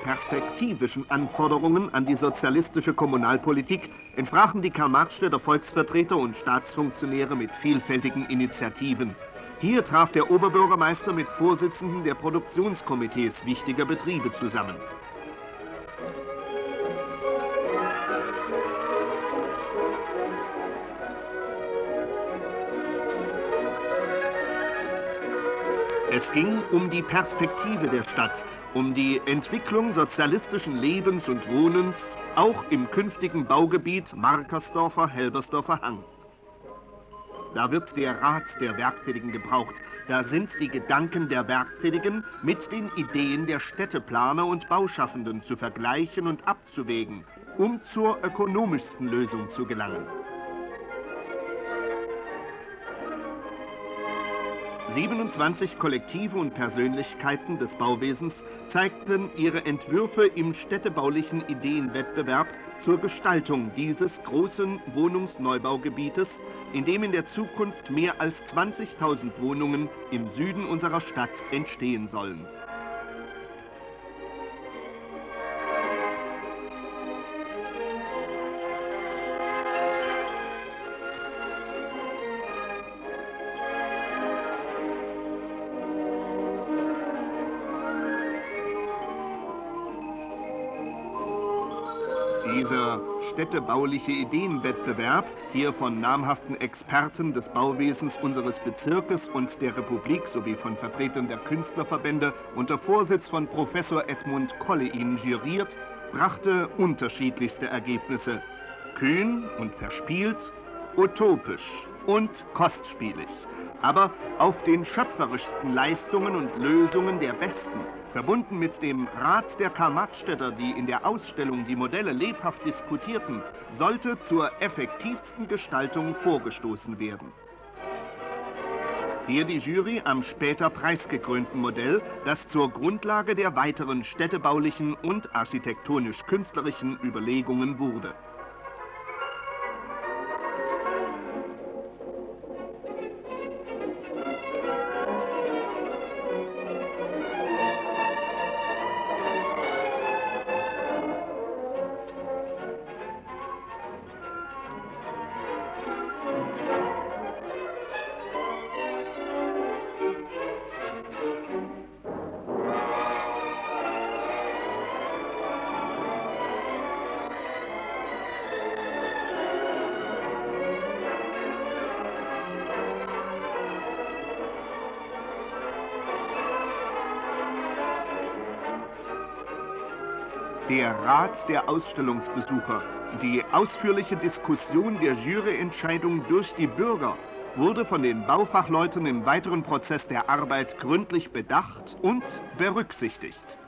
perspektivischen Anforderungen an die sozialistische Kommunalpolitik entsprachen die Karl-Marx-Städter Volksvertreter und Staatsfunktionäre mit vielfältigen Initiativen. Hier traf der Oberbürgermeister mit Vorsitzenden der Produktionskomitees wichtiger Betriebe zusammen. Es ging um die Perspektive der Stadt, um die Entwicklung sozialistischen Lebens und Wohnens, auch im künftigen Baugebiet Markersdorfer-Helbersdorfer Hang. Da wird der Rat der Werktätigen gebraucht. Da sind die Gedanken der Werktätigen mit den Ideen der Städteplaner und Bauschaffenden zu vergleichen und abzuwägen, um zur ökonomischsten Lösung zu gelangen. 27 Kollektive und Persönlichkeiten des Bauwesens zeigten ihre Entwürfe im städtebaulichen Ideenwettbewerb zur Gestaltung dieses großen Wohnungsneubaugebietes, in dem in der Zukunft mehr als 20.000 Wohnungen im Süden unserer Stadt entstehen sollen. Dieser städtebauliche Ideenwettbewerb, hier von namhaften Experten des Bauwesens unseres Bezirkes und der Republik sowie von Vertretern der Künstlerverbände unter Vorsitz von Professor Edmund Kollein juriert, brachte unterschiedlichste Ergebnisse. Kühn und verspielt, utopisch und kostspielig. Aber auf den schöpferischsten Leistungen und Lösungen der Besten, verbunden mit dem Rat der Karl-Marx-Städter, die in der Ausstellung die Modelle lebhaft diskutierten, sollte zur effektivsten Gestaltung vorgestoßen werden. Hier die Jury am später preisgekrönten Modell, das zur Grundlage der weiteren städtebaulichen und architektonisch-künstlerischen Überlegungen wurde. Der Rat der Ausstellungsbesucher, die ausführliche Diskussion der Juryentscheidung durch die Bürger, wurde von den Baufachleuten im weiteren Prozess der Arbeit gründlich bedacht und berücksichtigt.